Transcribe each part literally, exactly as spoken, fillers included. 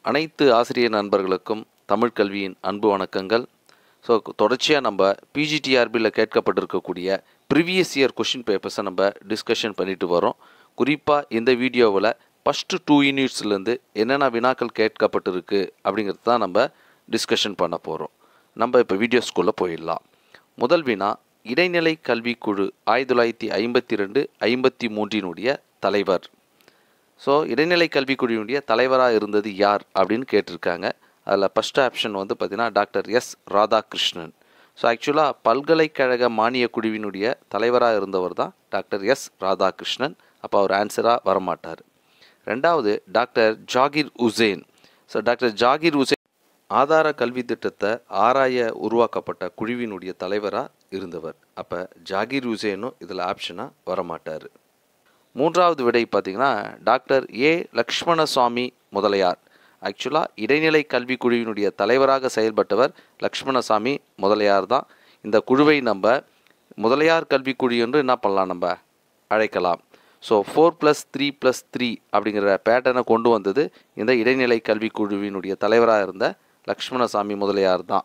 அனைத்து ஆசிரியர் நண்பர்களுக்கும் தமிழ் கல்வியின் அன்பு வணக்கங்கள். ஸோ தொடர்ச்சியாக நம்ம பிஜிடிஆர்பியில் கேட்கப்பட்டிருக்கக்கூடிய ப்ரீவியஸ் இயர் கொஷின் பேப்பர்ஸை நம்ம டிஸ்கஷன் பண்ணிட்டு வரோம். குறிப்பாக இந்த வீடியோவில் ஃபஸ்ட்டு டூ யூனிட்ஸ்லேருந்து என்னென்ன வினாக்கள் கேட்கப்பட்டிருக்கு அப்படிங்கிறது தான் நம்ம டிஸ்கஷன் பண்ண போகிறோம். நம்ம இப்போ வீடியோஸ்குள்ளே போயிடலாம். முதல் வினா, இடைநிலை கல்விக்குழு ஆயிரத்தி தொள்ளாயிரத்தி ஐம்பத்தி ரெண்டு ஐம்பத்தி மூன்றினுடைய தலைவர். ஸோ இடைநிலை கல்விக்குழுவினுடைய தலைவராக இருந்தது யார் அப்படின்னு கேட்டிருக்காங்க. அதில் ஃபஸ்ட் ஆப்ஷன் வந்து பார்த்திங்கன்னா டாக்டர் எஸ் ராதாகிருஷ்ணன். ஸோ ஆக்சுவலாக பல்கலைக்கழக மானிய குழுவினுடைய தலைவராக இருந்தவர் தான் டாக்டர் எஸ் ராதாகிருஷ்ணன். அப்போ அவர் ஆன்சராக வரமாட்டார். ரெண்டாவது doctor Zakir Hussain. So doctor Zakir Hussain ஆதார கல்வி திட்டத்தை ஆராய உருவாக்கப்பட்ட குழுவினுடைய தலைவராக இருந்தவர். அப்போ ஜாகிர் உசேனும் இதில் ஆப்ஷனாக வரமாட்டார். மூன்றாவது விடை பார்த்திங்கன்னா டாக்டர் ஏ லக்ஷ்மணசாமி முதலியார். ஆக்சுவலாக இடைநிலை கல்விக்குழுவினுடைய தலைவராக செயல்பட்டவர் லக்ஷ்மணசாமி முதலியார் தான். இந்த குழுவை நம்ம முதலியார் கல்விக்குழு என்று என்ன பண்ணலாம், நம்ம அழைக்கலாம். So four plus three plus three அப்படிங்கிற பேட்டர்னை கொண்டு வந்தது இந்த இடைநிலை கல்விக்குழுவினுடைய தலைவராக இருந்த லக்ஷ்மணசாமி முதலியார் தான்.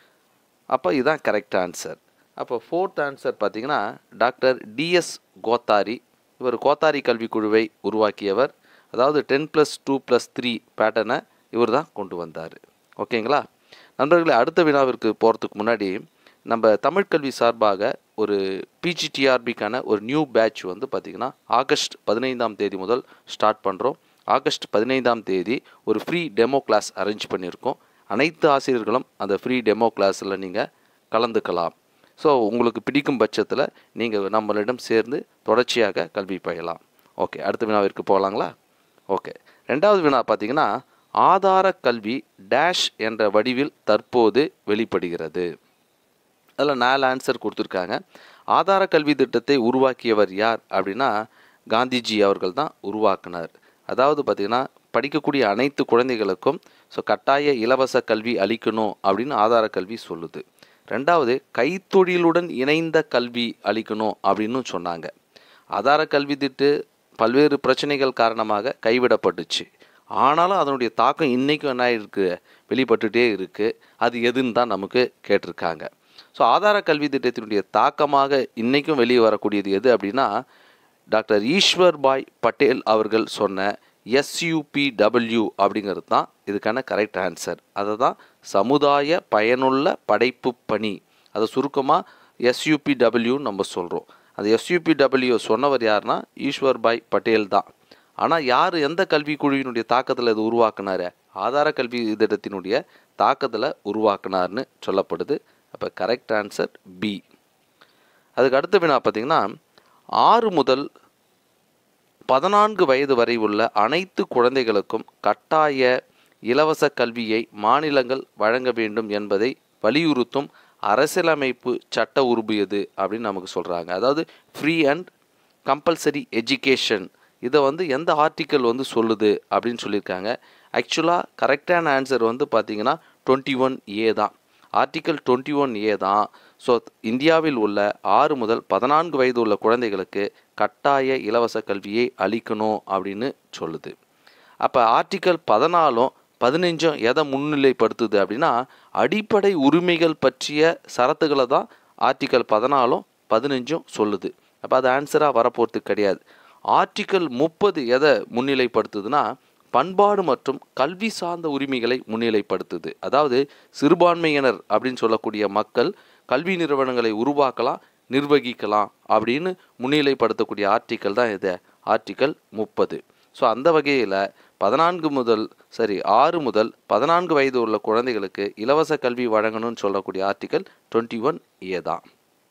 அப்போ இதுதான் கரெக்ட் ஆன்சர். அப்போ ஃபோர்த் ஆன்சர் பார்த்திங்கன்னா டாக்டர் டிஎஸ் கோத்தாரி. இவர் கோத்தாரி கல்விக்குழுவை உருவாக்கியவர். அதாவது ten plus two plus three பேட்டர்னை இவர் தான் கொண்டு வந்தார். ஓகேங்களா நண்பர்களே, அடுத்த வினாவிற்கு போகிறதுக்கு முன்னாடி நம்ம தமிழ் கல்வி சார்பாக ஒரு பிஜிடிஆர்பிக்கான ஒரு நியூ பேட்ச் வந்து பார்த்திங்கன்னா ஆகஸ்ட் பதினைந்தாம் தேதி முதல் ஸ்டார்ட் பண்ணுறோம். ஆகஸ்ட் பதினைந்தாம் தேதி ஒரு ஃப்ரீ டெமோ கிளாஸ் அரேஞ்ச் பண்ணியிருக்கோம். அனைத்து ஆசிரியர்களும் அந்த ஃப்ரீ டெமோ கிளாஸில் நீங்கள் கலந்துக்கலாம். ஸோ உங்களுக்கு பிடிக்கும் பட்சத்தில் நீங்கள் நம்மளிடம் சேர்ந்து தொடர்ச்சியாக கல்வி பயிலலாம். ஓகே, அடுத்த வினாவிற்கு போகலாங்களா? ஓகே, ரெண்டாவது வினா பார்த்திங்கன்னா ஆதார கல்வி டேஷ் என்ற வடிவில் தற்போது வெளிப்படுகிறது. அதில் நாலு ஆன்சர் கொடுத்துருக்காங்க. ஆதார கல்வி திட்டத்தை உருவாக்கியவர் யார் அப்படின்னா காந்திஜி அவர்கள் தான் உருவாக்கினார். அதாவது பார்த்திங்கன்னா படிக்கக்கூடிய அனைத்து குழந்தைகளுக்கும் ஸோ கட்டாய இலவச கல்வி அளிக்கணும் அப்படின்னு ஆதார கல்வி சொல்லுது. ரெண்டாவது கைத்தொழிலுடன் இணைந்த கல்வி அளிக்கணும் அப்படின்னு சொன்னாங்க. ஆதார கல்வி திட்டு பல்வேறு பிரச்சனைகள் காரணமாக கைவிடப்பட்டுச்சு. ஆனாலும் அதனுடைய தாக்கம் இன்றைக்கும் என்ன இருக்குது, வெளிப்பட்டுகிட்டே இருக்குது. அது எதுன்னு தான் நமக்கு கேட்டிருக்காங்க. ஸோ ஆதார கல்வி திட்டத்தினுடைய தாக்கமாக இன்றைக்கும் வெளியே வரக்கூடியது எது அப்படின்னா டாக்டர் ஈஸ்வர் பாய் பட்டேல் அவர்கள் சொன்ன எஸ்யூபிடபிள்யூ அப்படிங்கிறது தான் இதுக்கான கரெக்ட் ஆன்சர். அதை தான் சமுதாய பயனுள்ள படைப்பு பணி, அதை சுருக்கமாக எஸ்யூபிடபிள்யூன்னு நம்ம சொல்கிறோம். அந்த எஸ்யூபிடபிள்யூ சொன்னவர் யாருன்னா ஈஸ்வர் பாய் பட்டேல் தான். ஆனால் யார் எந்த கல்விக்குழுவினுடைய தாக்கத்தில் இது உருவாக்குனார்? ஆதார கல்வி திட்டத்தினுடைய தாக்கத்தில் உருவாக்குனார்னு சொல்லப்படுது. அப்போ கரெக்ட் ஆன்சர் பி. அதுக்கு அடுத்த வினா பார்த்திங்கன்னா ஆறு முதல் பதினான்கு வயது வரை உள்ள அனைத்து குழந்தைகளுக்கும் கட்டாய இலவச கல்வியை மாநிலங்கள் வழங்க வேண்டும் என்பதை வலியுறுத்தும் அரசியலமைப்பு சட்ட உறுப்பு எது அப்படின்னு நமக்கு சொல்கிறாங்க. அதாவது ஃப்ரீ அண்ட் கம்பல்சரி எஜுகேஷன், இதை வந்து எந்த ஆர்டிக்கல் வந்து சொல்லுது அப்படின்னு சொல்லியிருக்காங்க. ஆக்சுவலாக கரெக்டான ஆன்சர் வந்து பார்த்திங்கன்னா டுவெண்ட்டி ஒன் ஏ தான். ஆர்டிக்கல் டுவெண்ட்டி ஒன் ஏ தான். ஸோ இந்தியாவில் உள்ள ஆறு முதல் பதினான்கு வயது உள்ள குழந்தைகளுக்கு கட்டாய இலவச கல்வியை அளிக்கணும் அப்படின்னு சொல்லுது. அப்போ ஆர்டிக்கல் பதினாலும் பதினஞ்சும் எதை முன்னிலைப்படுத்துது அப்படின்னா அடிப்படை உரிமைகள் பற்றிய சரத்துக்களை தான் ஆர்டிக்கல் பதினாலும் பதினஞ்சும் சொல்லுது. அப்போ அது ஆன்சராக வரப்போகிறது கிடையாது. ஆர்டிக்கல் முப்பது எதை முன்னிலைப்படுத்துதுன்னா பண்பாடு மற்றும் கல்வி சார்ந்த உரிமைகளை முன்னிலைப்படுத்துது. அதாவது சிறுபான்மையினர் அப்படின்னு சொல்லக்கூடிய மக்கள் கல்வி நிறுவனங்களை உருவாக்கலாம், நிர்வகிக்கலாம் அப்படின்னு முன்னிலைப்படுத்தக்கூடிய ஆர்டிக்கல் தான் இது ஆர்டிக்கல் முப்பது. ஸோ அந்த வகையில் பதினான்கு முதல் சரி ஆறு முதல் பதினான்கு வயது உள்ள குழந்தைகளுக்கு இலவச கல்வி வழங்கணும்னு சொல்லக்கூடிய ஆர்டிக்கல் டுவெண்ட்டி ஒன் ஏ தான்.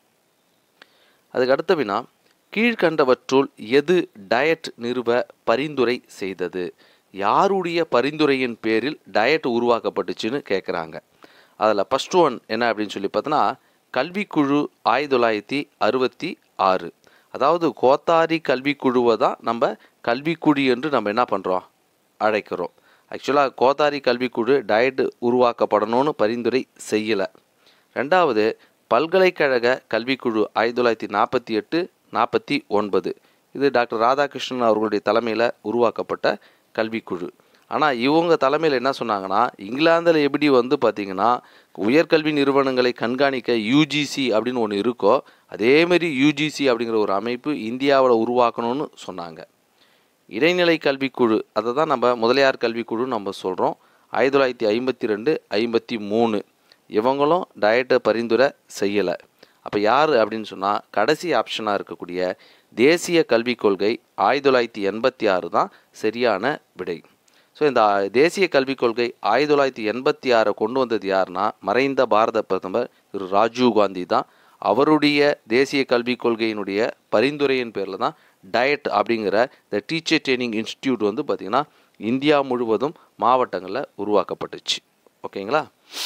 அதுக்கு அடுத்த வினா, கீழ்கண்டவற்றுள் எது டயட் நிறுவ பரிந்துரை செய்தது? யாருடைய பரிந்துரையின் பேரில் டயட் உருவாக்கப்பட்டுச்சுன்னு கேட்குறாங்க. அதில் ஃபஸ்ட் ஒன் என்ன அப்படின்னு சொல்லி பார்த்தோன்னா கல்விக்குழு ஆயிரத்தி தொள்ளாயிரத்தி அறுபத்தி ஆறு. அதாவது கோத்தாரி கல்விக்குழுவை தான் நம்ம கல்விக்குழு என்று நம்ம என்ன பண்ணுறோம், அழைக்கிறோம். ஆக்சுவலாக கோத்தாரி கல்விக்குழு டயட் உருவாக்கப்படணும்னு பரிந்துரை செய்யலை. ரெண்டாவது பல்கலைக்கழக கல்விக்குழு ஆயிரத்தி தொள்ளாயிரத்தி நாற்பத்தி எட்டு நாற்பத்தி ஒன்பது. இது டாக்டர் ராதாகிருஷ்ணன் அவர்களுடைய தலைமையில் உருவாக்கப்பட்ட கல்விக்குழு. ஆனால் இவங்க தலைமையில் என்ன சொன்னாங்கன்னா, இங்கிலாந்தில் எப்படி வந்து பார்த்திங்கன்னா உயர்கல்வி நிறுவனங்களை கண்காணிக்க யூஜிசி அப்படின்னு ஒன்று இருக்கோ, அதேமாரி யூஜிசி அப்படிங்கிற ஒரு அமைப்பு இந்தியாவில் உருவாக்கணும்னு சொன்னாங்க. இடைநிலை கல்விக்குழு, அதை தான் நம்ம முதலியார் கல்விக்குழு நம்ம சொல்கிறோம். ஆயிரத்தி தொள்ளாயிரத்தி ஐம்பத்தி ரெண்டு ஐம்பத்தி மூணு இவங்களும் டயட்டை பரிந்துரை செய்யலை. அப்போ யார் அப்படின்னு சொன்னால், கடைசி ஆப்ஷனாக இருக்கக்கூடிய தேசிய கல்விக் கொள்கை ஆயிரத்தி தொள்ளாயிரத்தி எண்பத்தி ஆறு தான் சரியான விடை. ஸோ இந்த தேசிய கல்விக் கொள்கை ஆயிரத்தி தொள்ளாயிரத்தி எண்பத்தி ஆறை கொண்டு வந்தது யாருன்னா, மறைந்த பாரத பிரதமர் திரு ராஜீவ் காந்தி தான். அவருடைய தேசிய கல்விக் கொள்கையினுடைய பரிந்துரையின் பேரில் தான் டயட் அப்படிங்கிற இந்த டீச்சர் ட்ரைனிங் இன்ஸ்டிடியூட் வந்து பார்த்திங்கன்னா இந்தியா முழுவதும் மாவட்டங்களில் உருவாக்கப்பட்டுச்சு. ஓகேங்களா?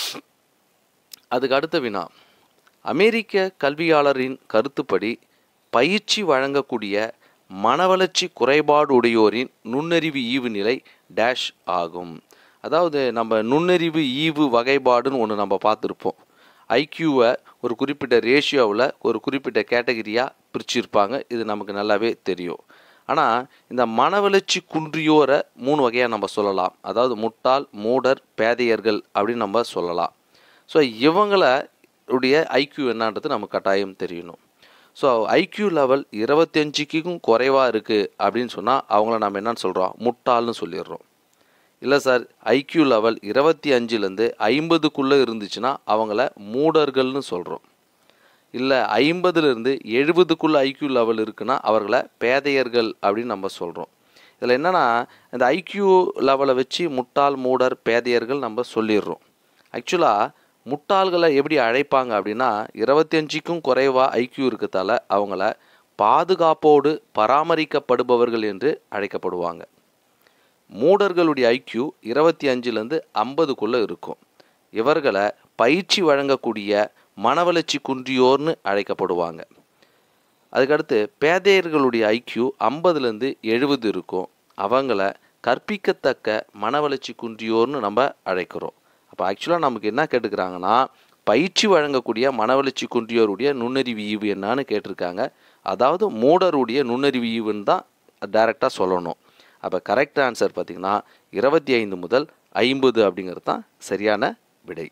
அதுக்கு அடுத்த வினா, அமெரிக்க கல்வியாளரின் கருத்துப்படி பயிற்சி வழங்கக்கூடிய மனவளர்ச்சி குறைபாடு உடையோரின் நுண்ணறிவு ஈவு நிலை டேஷ் ஆகும். அதாவது நம்ம நுண்ணறிவு ஈவு வகைப்பாடுன்னு ஒன்று நம்ம பார்த்துருப்போம். ஐக்யூவை ஒரு குறிப்பிட்ட ரேஷியோவில் ஒரு குறிப்பிட்ட கேட்டகரியாக பிரிச்சிருப்பாங்க. இது நமக்கு நல்லாவே தெரியும். ஆனால் இந்த மனவளர்ச்சி குன்றியோரை மூணு வகையாக நம்ம சொல்லலாம். அதாவது முட்டாள், மூடர், பேதையர்கள் அப்படின்னு நம்ம சொல்லலாம். ஸோ இவங்களுடைய ஐக்யூ என்னன்றது நமக்கு கட்டாயம் தெரியணும். ஸோ ஐக்யூ லெவல் இருபத்தஞ்சுக்கும் குறைவாக இருக்குது அப்படின்னு சொன்னால் அவங்கள நம்ம என்னன்னு சொல்கிறோம்? முட்டாள்னு சொல்லிடுறோம். இல்லை சார், ஐக்யூ லெவல் இருபத்தி அஞ்சுலேருந்து ஐம்பதுக்குள்ளே இருந்துச்சுன்னா அவங்கள மூடர்கள்னு சொல்கிறோம். இல்லை ஐம்பதுலேருந்து எழுபதுக்குள்ளே ஐக்யூ லெவல் இருக்குன்னா அவர்களை பேதையர்கள் அப்படின்னு நம்ம சொல்கிறோம். இதில் என்னென்னா, இந்த ஐக்யூ லெவலை வச்சு முட்டாள், மூடர், பேதையர்கள் நம்ம சொல்லிடுறோம். ஆக்சுவலாக முட்டாள்களை எப்படி அழைப்பாங்க அப்படின்னா, இருபத்தி அஞ்சுக்கும் குறைவாக ஐக்யூ இருக்கிறதால அவங்கள பாதுகாப்போடு பராமரிக்கப்படுபவர்கள் என்று அழைக்கப்படுவாங்க. மூடர்களுடைய ஐக்யூ இருபத்தி அஞ்சுலேருந்து ஐம்பதுக்குள்ளே இருக்கும். இவர்களை பயிற்சி வழங்கக்கூடிய மனவளர்ச்சி குன்றியோர்னு அழைக்கப்படுவாங்க. அதுக்கடுத்து பேதையர்களுடைய ஐக்யூ ஐம்பதுலேருந்து எழுபது இருக்கும். அவங்கள கற்பிக்கத்தக்க மனவளர்ச்சி குன்றியோர்னு நம்ம அழைக்கிறோம். அப்போ ஆக்சுவலாக நமக்கு என்ன கேட்டுக்கிறாங்கன்னா, பயிற்சி வழங்கக்கூடிய மனவளர்ச்சி குன்றியோருடைய நுண்ணறிவு ஈவு என்னான்னு கேட்டிருக்காங்க. அதாவது மூடருடைய நுண்ணறிவு ஈவுன்னு தான் டைரெக்டாக சொல்லணும். அப்போ கரெக்ட் ஆன்சர் பார்த்திங்கன்னா இருபத்தி ஐந்து முதல் ஐம்பது அப்படிங்கிறது தான் சரியான விடை.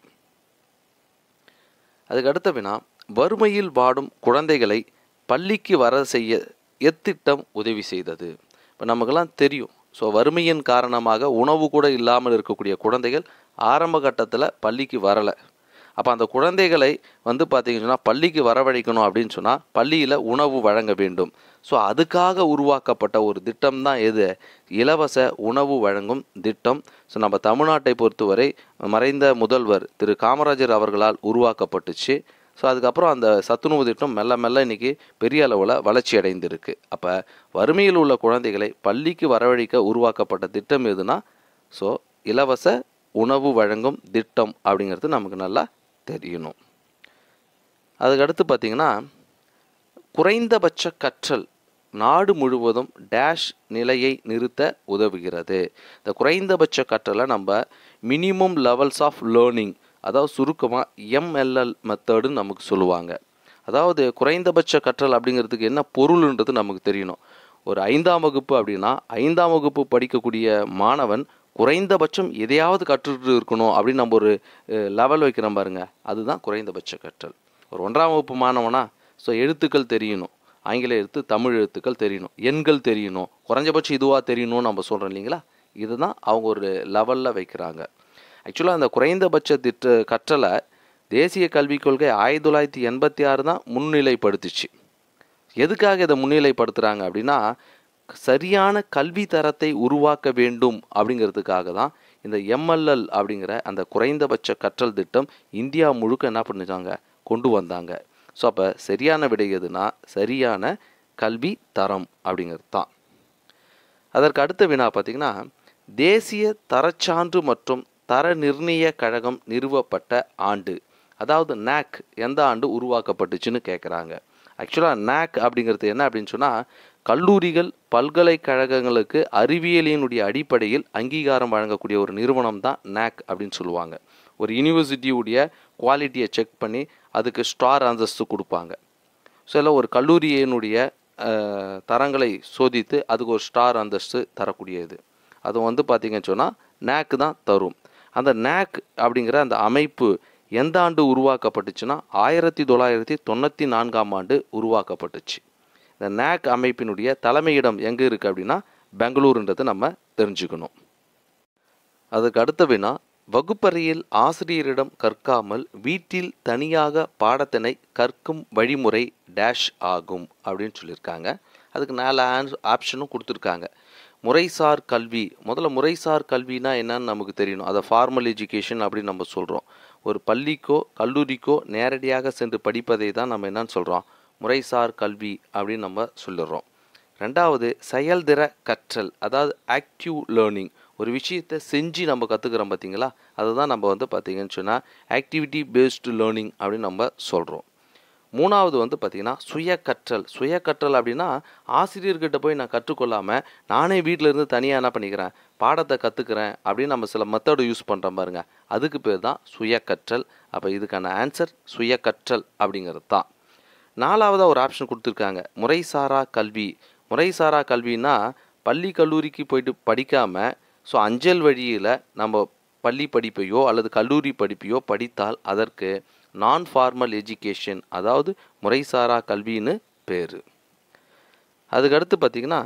அதுக்கு அடுத்த வினா, வறுமையில் வாடும் குழந்தைகளை பள்ளிக்கு வர செய்ய எத்திட்டம் உதவி செய்தது. இப்போ நமக்கெல்லாம் தெரியும். ஸோ வறுமையின் காரணமாக உணவு கூட இல்லாமல் இருக்கக்கூடிய குழந்தைகள் ஆரம்ப கட்டத்தில் பள்ளிக்கு வரலை. அப்போ அந்த குழந்தைகளை வந்து பார்த்திங்கன்னு சொன்னால் பள்ளிக்கு வரவழைக்கணும் அப்படின்னு சொன்னால் பள்ளியில் உணவு வழங்க வேண்டும். ஸோ அதுக்காக உருவாக்கப்பட்ட ஒரு திட்டம் தான் எது? இலவச உணவு வழங்கும் திட்டம். ஸோ நம்ம தமிழ்நாட்டை பொறுத்தவரை மறைந்த முதல்வர் திரு காமராஜர் அவர்களால் உருவாக்கப்பட்டுச்சு. ஸோ அதுக்கப்புறம் அந்த சத்துணவு திட்டம் மெல்ல மெல்ல இன்றைக்கி பெரிய அளவில் வளர்ச்சி அடைந்திருக்கு. அப்போ வறுமையில் உள்ள குழந்தைகளை பள்ளிக்கு வரவழைக்க உருவாக்கப்பட்ட திட்டம் எதுனா, ஸோ இலவச உணவு வழங்கும் திட்டம் அப்படிங்கிறது நமக்கு நல்லா தெரியணும். அதுக்கடுத்து பார்த்திங்கன்னா, குறைந்தபட்ச கற்றல் நாடு முழுவதும் டேஷ் நிலையை நிறுத்த உதவுகிறது. இந்த குறைந்தபட்ச கற்றலை நம்ம மினிமம் லெவல்ஸ் ஆஃப் லேர்னிங், அதாவது சுருக்கமாக எம்எல்எல் மெத்தடுன்னு நமக்கு சொல்லுவாங்க. அதாவது குறைந்தபட்ச கற்றல் அப்படிங்கிறதுக்கு என்ன பொருள்ன்றது நமக்கு தெரியணும். ஒரு ஐந்தாம் வகுப்பு அப்படின்னா ஐந்தாம் வகுப்பு படிக்கக்கூடிய மாணவன் குறைந்தபட்சம் எதையாவது கற்றுட்டு இருக்கணும் அப்படின்னு நம்ம ஒரு லெவல் வைக்கிறோம் பாருங்க, அதுதான் குறைந்தபட்ச கற்றல். ஒரு ஒன்றாம் வகுப்பு மாணவனா, ஸோ எழுத்துக்கள் தெரியணும், ஆங்கில எழுத்து, தமிழ் எழுத்துக்கள் தெரியணும், எண்கள் தெரியணும், குறைஞ்சபட்சம் இதுவாக தெரியணும்னு நம்ம சொல்கிறோம் இல்லைங்களா? இதுதான் அவங்க ஒரு லெவலில் வைக்கிறாங்க. ஆக்சுவலாக அந்த குறைந்தபட்ச திட்ட கற்றலை தேசிய கல்விக் கொள்கை ஆயிரத்தி தொள்ளாயிரத்தி எண்பத்தி ஆறு தான் முன்னிலைப்படுத்துச்சு. எதுக்காக இதை முன்னிலைப்படுத்துகிறாங்க அப்படின்னா, சரியான கல்வி தரத்தை உருவாக்க வேண்டும் அப்படிங்கிறதுக்காக தான் இந்த எம்எல்எல் அப்படிங்கிற அந்த குறைந்தபட்ச கற்றல் திட்டம் இந்தியா முழுக்க என்ன பண்ணிச்சாங்க, கொண்டு வந்தாங்க. ஸோ அப்போ சரியான விடை எதுனா சரியான கல்வி தரம் அப்படிங்கிறது தான். அதற்கு அடுத்த வினா பார்த்திங்கன்னா, தேசிய தரச்சான்று மற்றும் தர நிர்ணய கழகம் நிறுவப்பட்ட ஆண்டு, அதாவது நாக் எந்த ஆண்டு உருவாக்கப்பட்டுச்சுன்னு கேட்குறாங்க. ஆக்சுவலாக நாக் அப்படிங்கிறது என்ன அப்படின்னு சொன்னால், கல்லூரிகள் பல்கலைக்கழகங்களுக்கு அறிவியலினுடைய அடிப்படையில் அங்கீகாரம் வழங்கக்கூடிய ஒரு நிறுவனம் தான் நாக் அப்படின்னு சொல்லுவாங்க. ஒரு யூனிவர்சிட்டியுடைய குவாலிட்டியை செக் பண்ணி அதுக்கு ஸ்டார் அந்தஸ்து கொடுப்பாங்க. ஸோ இல்லை ஒரு கல்லூரியினுடைய தரங்களை சோதித்து அதுக்கு ஒரு ஸ்டார் அந்தஸ்து தரக்கூடியது. அது வந்து பார்த்திங்கன்னு சொன்னால் நேக் தான் தரும். அந்த நேக் அப்படிங்கிற அந்த அமைப்பு எந்த ஆண்டு உருவாக்கப்பட்டுச்சுன்னா ஆயிரத்தி தொள்ளாயிரத்தி தொண்ணூற்றி நான்காம் ஆண்டு உருவாக்கப்பட்டுச்சு. இந்த நேக் அமைப்பினுடைய தலைமையிடம் எங்கே இருக்குது அப்படின்னா பெங்களூருன்றது நம்ம தெரிஞ்சுக்கணும். அதுக்கு அடுத்த வினா, வகுப்பறையில் ஆசிரியரிடம் கற்காமல் வீட்டில் தனியாக பாடத்தினை கற்கும் வழிமுறை டேஷ் ஆகும் அப்படின்னு சொல்லியிருக்காங்க. அதுக்கு நாலு ஆப்ஷனும் கொடுத்துருக்காங்க. முறைசார் கல்வி. முதல்ல முறைசார் கல்வினா என்னன்னு நமக்கு தெரியணும். அதை ஃபார்மல் எஜுகேஷன் அப்படின்னு நம்ம சொல்கிறோம். ஒரு பள்ளிக்கோ கல்லூரிக்கோ நேரடியாக சென்று படிப்பதை தான் நம்ம என்னன்னு சொல்கிறோம், முறைசார் கல்வி அப்படின்னு நம்ம சொல்லிடுறோம். ரெண்டாவது செயல்திற கற்றல், அதாவது ஆக்டிவ் லேர்னிங். ஒரு விஷயத்தை செஞ்சு நம்ம கற்றுக்குறோம் பார்த்தீங்களா, அதுதான் நம்ம வந்து பார்த்திங்கன்னு சொன்னால் ஆக்டிவிட்டி பேஸ்டு லேர்னிங் அப்படின்னு நம்ம சொல்கிறோம். மூணாவது வந்து பார்த்திங்கன்னா சுய கற்றல். சுய கற்றல் அப்படின்னா ஆசிரியர்கிட்ட போய் நான் கற்றுக்கொள்ளாமல் நானே வீட்டில் இருந்து தனியாக என்ன பண்ணிக்கிறேன், பாடத்தை கற்றுக்கிறேன் அப்படின்னு நம்ம சில மெத்தடு யூஸ் பண்ணுறோம் பாருங்க, அதுக்கு பேர் தான் சுய கற்றல். அப்போ இதுக்கான ஆன்சர் சுய கற்றல் அப்படிங்கிறது தான். நாலாவதாக ஒரு ஆப்ஷன் கொடுத்துருக்காங்க, முறைசாரா கல்வி. முறைசாரா கல்வின்னா பள்ளி கல்லூரிக்கு போயிட்டு படிக்காமல் ஸோ அஞ்சல் வழியில் நம்ம பள்ளி படிப்பையோ அல்லது கல்லூரி படிப்பையோ படித்தால் அதற்கு நான் ஃபார்மல் எஜுகேஷன், அதாவது முறைசாரா கல்வின்னு பேர். அதுக்கடுத்து பார்த்திங்கன்னா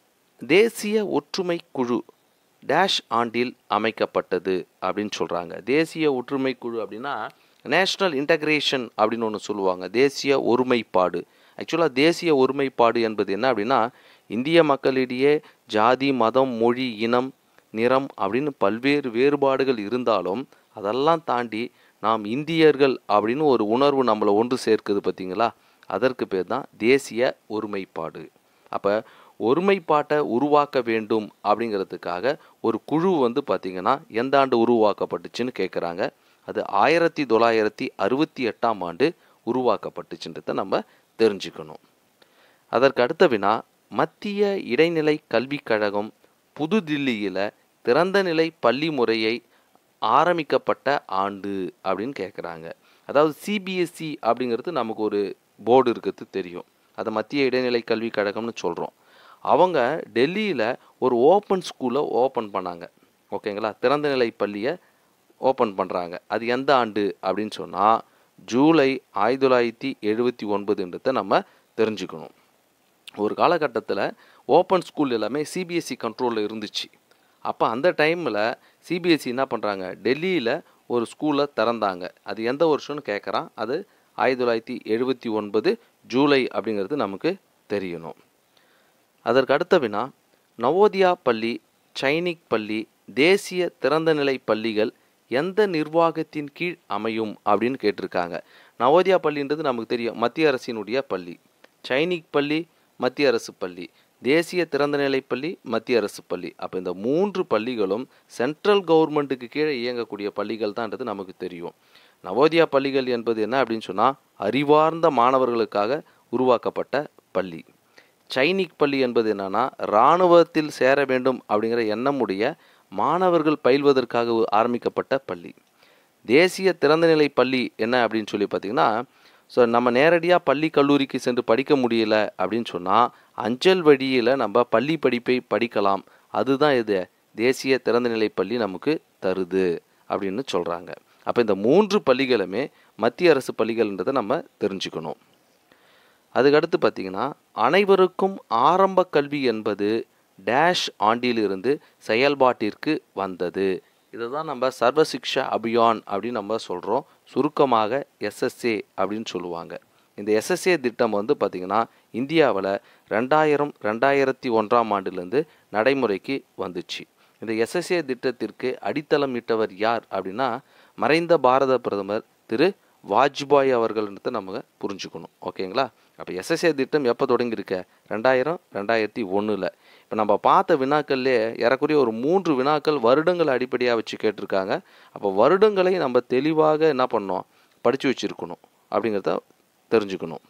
தேசிய ஒற்றுமை குழு டேஷ் ஆண்டில் அமைக்கப்பட்டது அப்படின்னு சொல்கிறாங்க. தேசிய ஒற்றுமை குழு அப்படின்னா நேஷ்னல் இன்டகிரேஷன் அப்படின்னு ஒன்று சொல்லுவாங்க, தேசிய ஒருமைப்பாடு. ஆக்சுவலாக தேசிய ஒருமைப்பாடு என்பது என்ன அப்படின்னா இந்திய மக்களிடையே ஜாதி மதம் மொழி இனம் நிறம் அப்படின்னு பல்வேறு வேறுபாடுகள் இருந்தாலும் அதெல்லாம் தாண்டி நாம் இந்தியர்கள் அப்படின்னு ஒரு உணர்வு நம்மளை ஒன்று சேர்க்குது பார்த்தீங்களா, அதற்கு பேர் தான் தேசிய ஒருமைப்பாடு. அப்போ ஒருமைப்பாட்டை உருவாக்க வேண்டும் அப்படிங்கிறதுக்காக ஒரு குழு வந்து பார்த்திங்கன்னா எந்த ஆண்டு உருவாக்கப்பட்டுச்சுன்னு கேட்குறாங்க. அது ஆயிரத்தி தொள்ளாயிரத்தி அறுபத்தி எட்டாம் ஆண்டு உருவாக்கப்பட்டுச்சுன்றதை நம்ம தெரிஞ்சுக்கணும். அதற்கு அடுத்த வினா, மத்திய இடைநிலை கல்விக் கழகம் புதுதில்லியில் திறந்த நிலை பள்ளி முறையை ஆரம்பிக்கப்பட்ட ஆண்டு அப்படின்னு கேட்குறாங்க. அதாவது சிபிஎஸ்சி அப்படிங்கிறது நமக்கு ஒரு போர்டு இருக்கிறது தெரியும், அதை மத்திய இடைநிலை கல்விக் கழகம்னு சொல்கிறோம். அவங்க டெல்லியில் ஒரு ஓப்பன் ஸ்கூலை ஓப்பன் பண்ணாங்க. ஓகேங்களா, திறந்த நிலை பள்ளியை ஓப்பன் பண்ணுறாங்க. அது எந்த ஆண்டு அப்படின்னு சொன்னால் ஜூலை ஆயிரத்தி தொள்ளாயிரத்தி எழுபத்தி ஒன்பதுன்றதை நம்ம தெரிஞ்சுக்கணும். ஒரு காலகட்டத்தில் ஓப்பன் ஸ்கூல் எல்லாமே சிபிஎஸ்சி கண்ட்ரோலில் இருந்துச்சு. அப்போ அந்த டைமில் சிபிஎஸ்சி என்ன பண்ணுறாங்க, டெல்லியில் ஒரு ஸ்கூலை திறந்தாங்க. அது எந்த வருஷம்னு கேட்குறான். அது ஆயிரத்தி தொள்ளாயிரத்தி எழுபத்தி ஒன்பது ஜூலை அப்படிங்கிறது நமக்கு தெரியணும். அதற்கு அடுத்த வினா, நவோதயா பள்ளி சைனிக் பள்ளி தேசிய திறந்தநிலை பள்ளிகள் எந்த நிர்வாகத்தின் கீழ் அமையும் அப்படின்னு கேட்டிருக்காங்க. நவோதயா பள்ளின்றது நமக்கு தெரியும், மத்திய அரசினுடைய பள்ளி. சைனிக் பள்ளி மத்திய அரசு பள்ளி, தேசிய திறந்தநிலை பள்ளி மத்திய அரசு பள்ளி. அப்போ இந்த மூன்று பள்ளிகளும் சென்ட்ரல் கவர்மெண்ட்டுக்கு கீழே இயங்கக்கூடிய பள்ளிகள் தான்ன்றது நமக்கு தெரியும். நவோதயா பள்ளிகள் என்பது என்ன அப்படின்னு சொன்னால் அறிவார்ந்த மாணவர்களுக்காக உருவாக்கப்பட்ட பள்ளி. சைனிக் பள்ளி என்பது என்னன்னா இராணுவத்தில் சேர வேண்டும் அப்படிங்கிற எண்ணமுடைய மாணவர்கள் பயில்வதற்காக ஆரம்பிக்கப்பட்ட பள்ளி. தேசிய திறந்தநிலை பள்ளி என்ன அப்படின்னு சொல்லி பார்த்தீங்கன்னா, ஸோ நம்ம நேரடியாக பள்ளி கல்லூரிக்கு சென்று படிக்க முடியல அப்படின்னு சொன்னால் அஞ்சல் வழியில் நம்ம பள்ளி படிப்பை படிக்கலாம். அதுதான் இது தேசிய திறந்தநிலை பள்ளி நமக்கு தருது அப்படின்னு சொல்கிறாங்க. அப்போ இந்த மூன்று பள்ளிகளுமே மத்திய அரசு பள்ளிகள்ன்றதை நம்ம தெரிஞ்சுக்கணும். அதுக்கடுத்து பார்த்திங்கன்னா, அனைவருக்கும் ஆரம்ப கல்வி என்பது டேஷ் ஆண்டிலிருந்து செயல்பாட்டிற்கு வந்தது. இதை தான் நம்ம சர்வ சிக்ஷா அபியான் அப்படின்னு நம்ம சொல்கிறோம். சுருக்கமாக எஸ்எஸ்ஏ அப்படின்னு சொல்லுவாங்க. இந்த எஸ்எஸ்ஏ திட்டம் வந்து பார்த்திங்கன்னா இந்தியாவில் ரெண்டாயிரம் ரெண்டாயிரத்தி ஒன்றாம் ஆண்டுலேருந்து நடைமுறைக்கு வந்துச்சு. இந்த எஸ்எஸ்ஏ திட்டத்திற்கு அடித்தளம் இட்டவர் யார் அப்படின்னா மறைந்த பாரத பிரதமர் திரு வாஜ்பாய் அவர்கள்ன்றதை நம்ம புரிஞ்சுக்கணும். ஓகேங்களா, அப்போ எஸ்எஸ்ஏ திட்டம் எப்போ தொடங்கியிருக்க, ரெண்டாயிரம் ரெண்டாயிரத்தி ஒன்றில். இப்போ நம்ம பார்த்த வினாக்கள்லே ஏறக்குறைய ஒரு மூன்று வினாக்கள் வருடங்களை அடிப்படையாக வச்சு கேட்டிருக்காங்க. அப்போ வருடங்களை நம்ம தெளிவாக என்ன பண்ணோம், படித்து வச்சுருக்கணும் அப்படிங்கிறத தெரிஞ்சுக்கணும்.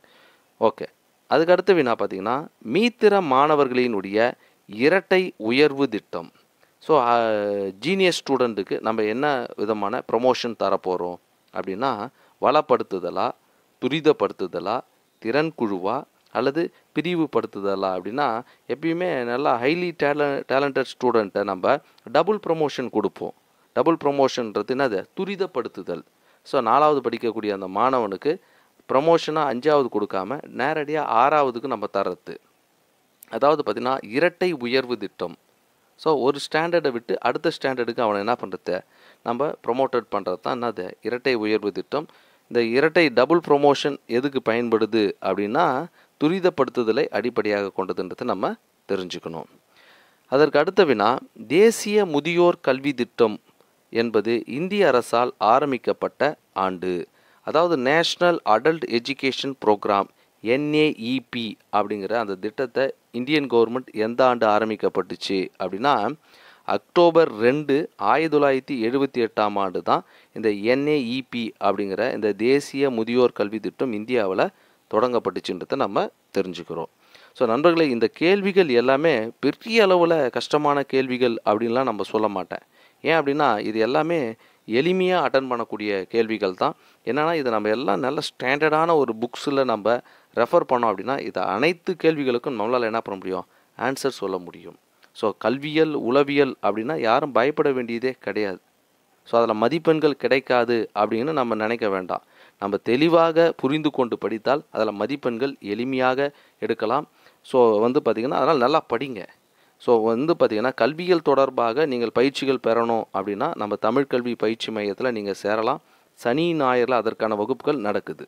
ஓகே, அதுக்கடுத்த வினா பார்த்திங்கன்னா, மீத்திர மாணவர்களினுடைய இரட்டை உயர்வு திட்டம். ஸோ ஜீனியஸ் ஸ்டூடெண்ட்டுக்கு நம்ம என்ன விதமான ப்ரமோஷன் தரப்போகிறோம் அப்படின்னா, வளப்படுத்துதலா, துரிதப்படுத்துதலா, திறன் குழுவா அல்லது பிரிவுபடுத்துதலா அப்படின்னா, எப்பயுமே நல்லா ஹைலி டேல டேலண்டட் ஸ்டூடெண்ட்டை நம்ம டபுள் ப்ரொமோஷன் கொடுப்போம். டபுள் ப்ரொமோஷன்றது என்னது? துரிதப்படுத்துதல். ஸோ நாலாவது படிக்கக்கூடிய அந்த மாணவனுக்கு ப்ரமோஷனாக அஞ்சாவது கொடுக்காம நேரடியாக ஆறாவதுக்கு நம்ம தர்றது. அதாவது பார்த்திங்கன்னா இரட்டை உயர்வு திட்டம். ஸோ ஒரு ஸ்டாண்டர்டை விட்டு அடுத்த ஸ்டாண்டர்டுக்கு அவனை என்ன பண்ணுறது? நம்ம ப்ரொமோட்டட் பண்ணுறது தான் என்னது? இரட்டை உயர்வு திட்டம். இந்த இரட்டை டபுள் ப்ரொமோஷன் எதுக்கு பயன்படுது அப்படின்னா, துரிதப்படுத்துதலை அடிப்படையாக கொண்டதுன்றதை நம்ம தெரிஞ்சுக்கணும். அதற்கு அடுத்த வினா, தேசிய முதியோர் கல்வி திட்டம் என்பது இந்திய அரசால் ஆரம்பிக்கப்பட்ட ஆண்டு. அதாவது national adult education program NAEP அப்படிங்கிற அந்த திட்டத்தை இந்தியன் கவர்மெண்ட் எந்த ஆண்டு ஆரம்பிக்கப்பட்டுச்சு அப்படின்னா, அக்டோபர் ரெண்டு ஆயிரத்தி தொள்ளாயிரத்தி எழுபத்தி எட்டாம் ஆண்டு தான் இந்த என்ஏஇபி அப்படிங்கிற இந்த தேசிய முதியோர் கல்வி திட்டம் இந்தியாவில் தொடங்கப்பட்டுச்சுன்றதை நம்ம தெரிஞ்சுக்கிறோம். ஸோ நண்பர்களே, இந்த கேள்விகள் எல்லாமே பெரிய அளவில் கஷ்டமான கேள்விகள் அப்படின்லாம் நம்ம சொல்ல மாட்டேன். ஏன் அப்படின்னா, இது எல்லாமே எளிமையாக அட்டன் பண்ணக்கூடிய கேள்விகள் தான். என்னென்னா, இதை நம்ம எல்லாம் நல்ல ஸ்டாண்டர்டான ஒரு புக்ஸில் நம்ம ரெஃபர் பண்ணோம் அப்படின்னா, இது அனைத்து கேள்விகளுக்கும் நம்மளால் என்ன பண்ண முடியும்? ஆன்சர் சொல்ல முடியும். ஸோ கல்வியல் உளவியல் அப்படின்னா யாரும் பயப்பட வேண்டியதே கிடையாது. ஸோ அதில் மதிப்பெண்கள் கிடைக்காது அப்படின்னு நம்ம நினைக்க வேண்டாம். நம்ம தெளிவாக புரிந்து கொண்டு படித்தால் அதில் மதிப்பெண்கள் எளிமையாக எடுக்கலாம். ஸோ வந்து பார்த்திங்கன்னா, அதனால் நல்லா படிங்க. ஸோ வந்து பார்த்திங்கன்னா, கல்வியல் தொடர்பாக நீங்கள் பயிற்சிகள் பெறணும் அப்படின்னா நம்ம தமிழ் கல்வி பயிற்சி மையத்தில் நீங்கள் சேரலாம். சனி ஞாயிறில் அதற்கான வகுப்புகள் நடக்குது.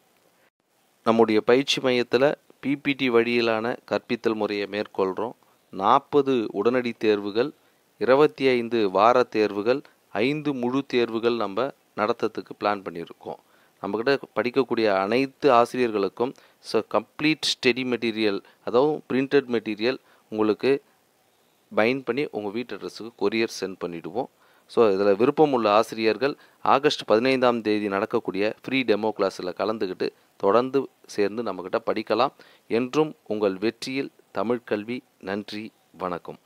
நம்முடைய பயிற்சி மையத்தில் பிபிடி வழியிலான கற்பித்தல் முறையை மேற்கொள்கிறோம். நாற்பது உடனடி தேர்வுகள், இருபத்தி ஐந்து வார தேர்வுகள், ஐந்து முழு தேர்வுகள் நம்ம நடத்துறதுக்கு பிளான் பண்ணியிருக்கோம். நம்மக்கிட்ட படிக்கக்கூடிய அனைத்து ஆசிரியர்களுக்கும் ஸோ கம்ப்ளீட் ஸ்டடி மெட்டீரியல், அதாவது பிரிண்டட் மெட்டீரியல் உங்களுக்கு பைண்ட் பண்ணி உங்கள் வீட்டு அட்ரஸுக்கு கொரியர் சென்ட் பண்ணிவிடுவோம். ஸோ இதில் விருப்பம் உள்ள ஆசிரியர்கள் ஆகஸ்ட் பதினைந்தாம் தேதி நடக்கக்கூடிய ஃப்ரீ டெமோ கிளாஸில் கலந்துக்கிட்டு தொடர்ந்து சேர்ந்து நம்மக்கிட்ட படிக்கலாம். என்றும் உங்கள் வெற்றியில் தமிழ் கல்வி. நன்றி, வணக்கம்.